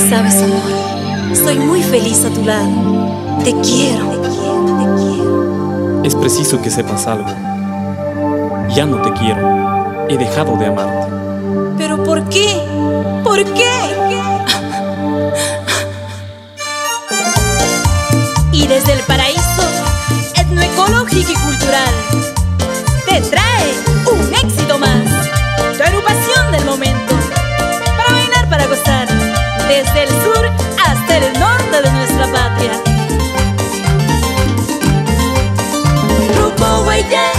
Sabes, amor, soy muy feliz a tu lado. Te quiero, te quiero, te quiero. Es preciso que sepas algo. Ya no te quiero. He dejado de amarte. ¿Pero por qué? ¿Por qué? Y desde el paraíso etnoecológico y cultural te trae un éxito más. Tu agrupación del momento, para bailar, para gozar, desde el sur hasta el norte de nuestra patria. Grupo Guayá.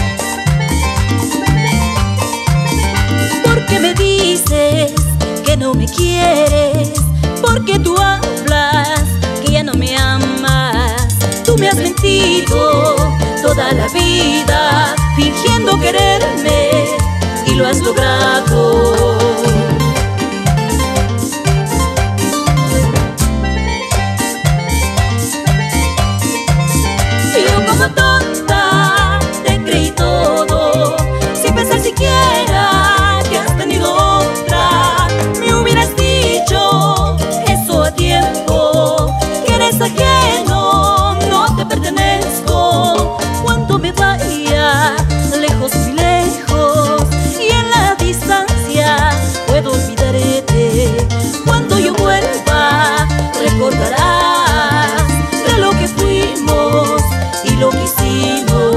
¿Por qué me dices que no me quieres? Porque tú hablas que ya no me amas. Tú me has mentido toda la vida, fingiendo quererme, y lo has logrado. Yo como tonta te creí todo, sin pensar siquiera que has tenido otra. Me hubieras dicho eso a tiempo, que eres ajeno, no te pertenezco. Cuando me vaya lejos, muy lejos, y en la distancia puedo olvidarte. Cuando yo vuelva recordarás de lo que fuimos y lo que hicimos.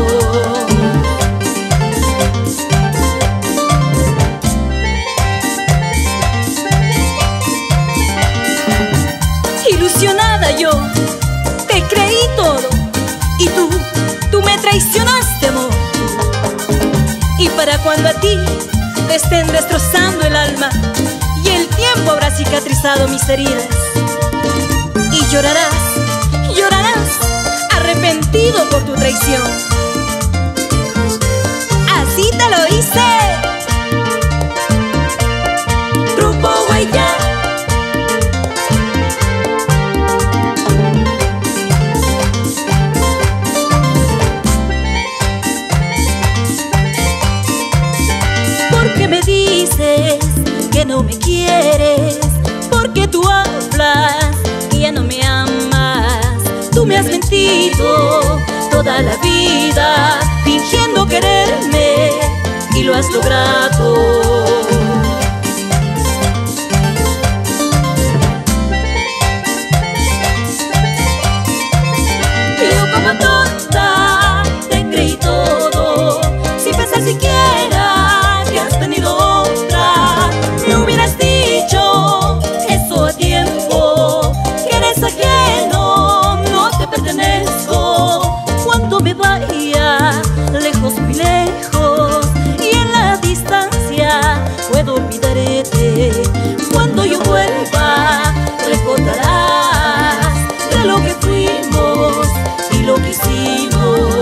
Ilusionada yo te creí todo, y tú me traicionaste, amor. Y para cuando a ti te estén destrozando el alma y el tiempo habrá cicatrizado mis heridas, y llorarás, llorarás arrepentido por tu traición. Así te lo hice. Grupo Guayá. Porque me dices que no me quieres, porque tú hablas que ya no me amas. Tú me has mentido toda la vida, fingiendo quererme, y lo has logrado. Yo como tonta te creí todo, sin pensar siquiera que has tenido otra. Me hubieras dicho eso a tiempo, que eres ajeno, no te pertenezco. Cuando me vaya lejos, muy lejos, y en la distancia puedo olvidarte. Cuando yo vuelva recordarás de lo que fuimos y lo que hicimos.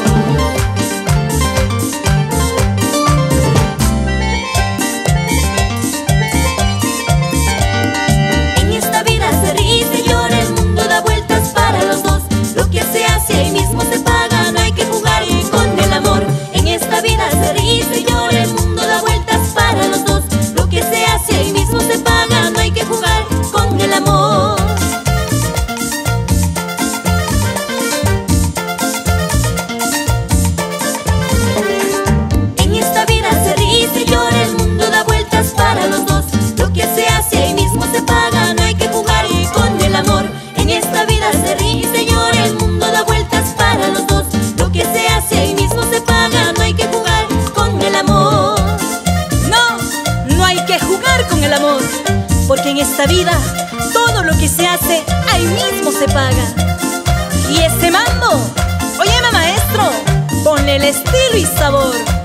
Porque en esta vida todo lo que se hace ahí mismo se paga. Y ese mambo, óyeme maestro, ponle el estilo y sabor.